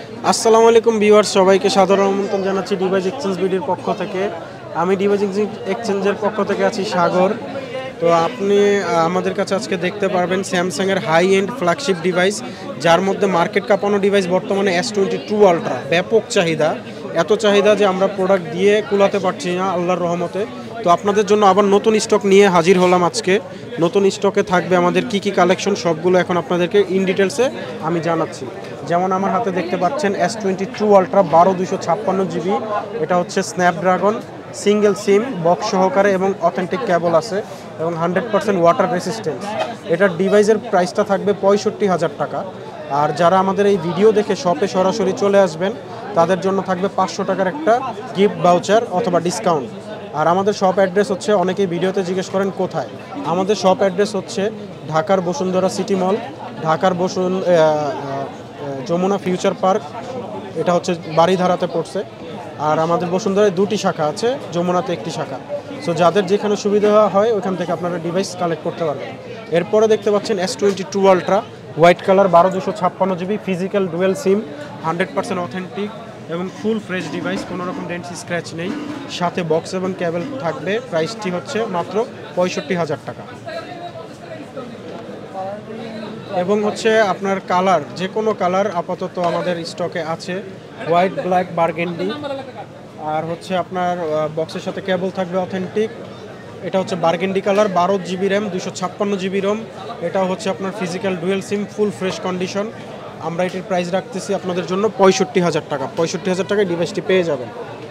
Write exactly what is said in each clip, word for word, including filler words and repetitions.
আসসালামু আলাইকুম ভিউয়ার্স, সবাইকে সাদর আমন্ত্রণ জানাচ্ছি ডিভাইস এক্সচেঞ্জ ভিডিওর পক্ষ থেকে। আমি ডিভাইস এক্সচেঞ্জের পক্ষ থেকে আছি সাগর। তো আপনি আমাদের কাছে আজকে দেখতে পারবেন স্যামসাংয়ের হাই এন্ড ফ্ল্যাগশিপ ডিভাইস, যার মধ্যে মার্কেট কাঁপানো ডিভাইস বর্তমানে এস টোয়েন্টি টু আলট্রা। ব্যাপক চাহিদা, এত চাহিদা যে আমরা প্রোডাক্ট দিয়ে কুলাতে পারছি না আল্লাহর রহমতে। তো আপনাদের জন্য আবার নতুন স্টক নিয়ে হাজির হলাম আজকে। নতুন স্টকে থাকবে আমাদের কি কি কালেকশন, সবগুলো এখন আপনাদেরকে ইন ডিটেলসে আমি জানাচ্ছি। যেমন আমার হাতে দেখতে পাচ্ছেন এস টোয়েন্টি টু আলট্রা বারো দুশো ছাপ্পান্ন জিবি। এটা হচ্ছে স্ন্যাপড্রাগন, সিঙ্গেল সিম, বক্স সহকারে এবং অথেন্টিক কেবল আছে এবং হান্ড্রেড পার্সেন্ট ওয়াটার রেসিস্টেন্স। এটার ডিভাইসের প্রাইসটা থাকবে পঁয়ষট্টি হাজার টাকা। আর যারা আমাদের এই ভিডিও দেখে শপে সরাসরি চলে আসবেন তাদের জন্য থাকবে পাঁচশো টাকার একটা গিফট ভাউচার অথবা ডিসকাউন্ট। আর আমাদের শপ অ্যাড্রেস হচ্ছে, অনেকেই ভিডিওতে জিজ্ঞেস করেন কোথায়। আমাদের শপ অ্যাড্রেস হচ্ছে ঢাকার বসুন্ধরা সিটি মল, ঢাকার বসুন যমুনা ফিউচার পার্ক, এটা হচ্ছে বাড়িধারাতে পড়ছে। আর আমাদের বসুন্ধরায় দুটি শাখা আছে, যমুনাতে একটি শাখা। সো যাদের যেখানে সুবিধা হয় ওইখান থেকে আপনারা ডিভাইস কালেক্ট করতে পারবেন। এরপরে দেখতে পাচ্ছেন S twenty two ultra white colour বারো দুশো ছাপ্পান্ন GB, physical dual sim, hundred percent authentic এবং ফুল ফ্রেশ ডিভাইস, কোনো রকম ডেন্ট স্ক্র্যাচ নেই, সাথে বক্স এবং কেবল থাকবে। প্রাইসটি হচ্ছে মাত্র পঁয়ষট্টি হাজার টাকা। এবং হচ্ছে আপনার কালার, যে কোনো কালার আপাতত আমাদের স্টকে আছে, হোয়াইট, ব্ল্যাক, বার্গেন্ডি। আর হচ্ছে আপনার বক্সের সাথে কেবল থাকবে অথেন্টিক। এটা হচ্ছে বার্গেন্ডি কালার, বারো জিবি র্যাম, দুশো ছাপ্পান্ন জিবি রোম। এটাও হচ্ছে আপনার physical dual sim, full fresh condition. আমরা এটির প্রাইস রাখতেছি আপনাদের জন্য পঁয়ষট্টি হাজার টাকা। পঁয়ষট্টি হাজার টাকায় ডিভাইসটি পেয়ে যাবেন।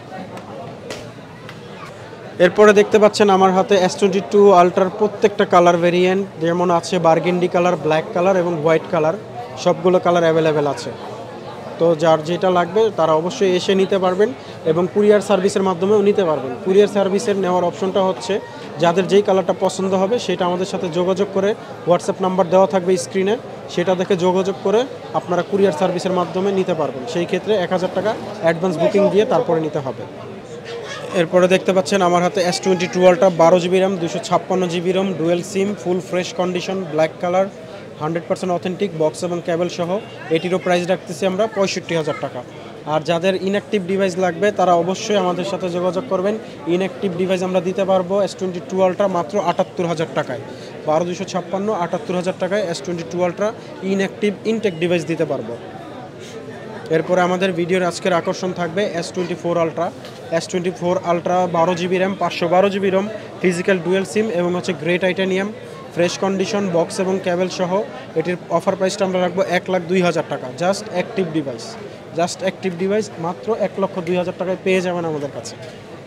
এরপরে দেখতে পাচ্ছেন আমার হাতে এস টোয়েন্টি টু আলট্রার প্রত্যেকটা কালার ভেরিয়েন্ট, যেমন আছে বার্গেন্ডি কালার, ব্ল্যাক কালার এবং হোয়াইট কালার, সবগুলো কালার অ্যাভেলেবেল আছে। তো যার যেটা লাগবে তারা অবশ্যই এসে নিতে পারবেন এবং কুরিয়ার সার্ভিসের মাধ্যমেও নিতে পারবেন। কুরিয়ার সার্ভিসের নেওয়ার অপশনটা হচ্ছে, যাদের যেই কালারটা পছন্দ হবে সেটা আমাদের সাথে যোগাযোগ করে, হোয়াটসঅ্যাপ নাম্বার দেওয়া থাকবে স্ক্রিনে, সেটা দেখে যোগাযোগ করে আপনারা কুরিয়ার সার্ভিসের মাধ্যমে নিতে পারবেন। সেই ক্ষেত্রে এক হাজার টাকা অ্যাডভান্স বুকিং দিয়ে তারপরে নিতে হবে। এরপরে দেখতে পাচ্ছেন আমার হাতে এস টোয়েন্টি টু আলট্রা বারো জিবি র্যাম, দুশো ছাপ্পান্ন GB ROM, dual sim, full fresh condition, black colour, hundred percent authentic, box এবং কেবল সহ। এটিরও প্রাইস রাখতেছি আমরা পঁয়ষট্টি হাজার টাকা। আর যাদের ইনঅ্যাক্টিভ ডিভাইস লাগবে তারা অবশ্যই আমাদের সাথে যোগাযোগ করবেন। ইনঅ্যাক্টিভ ডিভাইস আমরা দিতে পারবো এস টোয়েন্টি টু আলট্রা মাত্র আটাত্তর হাজার টাকায়। বারো দুশো ছাপ্পান্ন আটাত্তর হাজার টাকায় S twenty two ultra inactive intact device দিতে পারবো। এরপরে আমাদের ভিডিওর আজকের আকর্ষণ থাকবে S twenty four ultra. S twenty four ultra বারো জিবি র্যাম, পাঁচশো বারো GB ROM, physical dual sim এবং হচ্ছে grey titanium, fresh condition, box এবং কেবল সহ। এটির অফার প্রাইসটা আমরা রাখবো এক লাখ দুই হাজার টাকা। Just active device, just active device মাত্র এক লক্ষ দুই হাজার টাকায় পেয়ে যাবেন আমাদের কাছে।